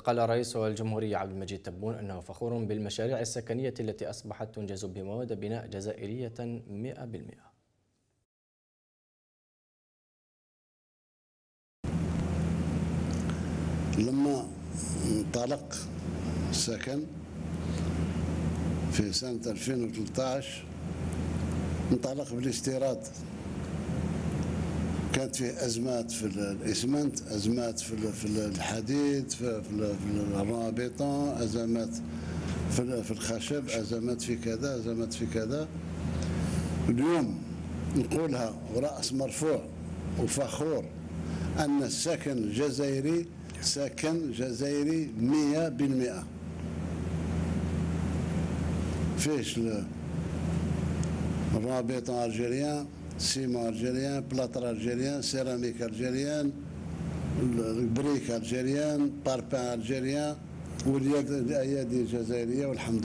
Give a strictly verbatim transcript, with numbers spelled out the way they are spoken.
قال رئيس الجمهورية عبد المجيد تبون أنه فخور بالمشاريع السكنية التي أصبحت تنجز بمواد بناء جزائرية مئة بالمئة. لما انطلق السكن في سنة ألفين وثلاثة عشر انطلق بالاستيراد. كانت فيه أزمات في الإسمنت، أزمات في الحديد، في الرابطة، أزمات في الخشب، أزمات في كذا، أزمات في كذا. اليوم نقولها ورأس مرفوع وفخور أن السكن الجزائري سكن جزائري مئة بالمئة. فيش الرابطة الجيريان، سيما الجيريان، بلاطر الجيريان، سيراميك الجيريان، البريك الجيريان، باربان الجيريان، واليد الايادي الجزائريه والحمد لله.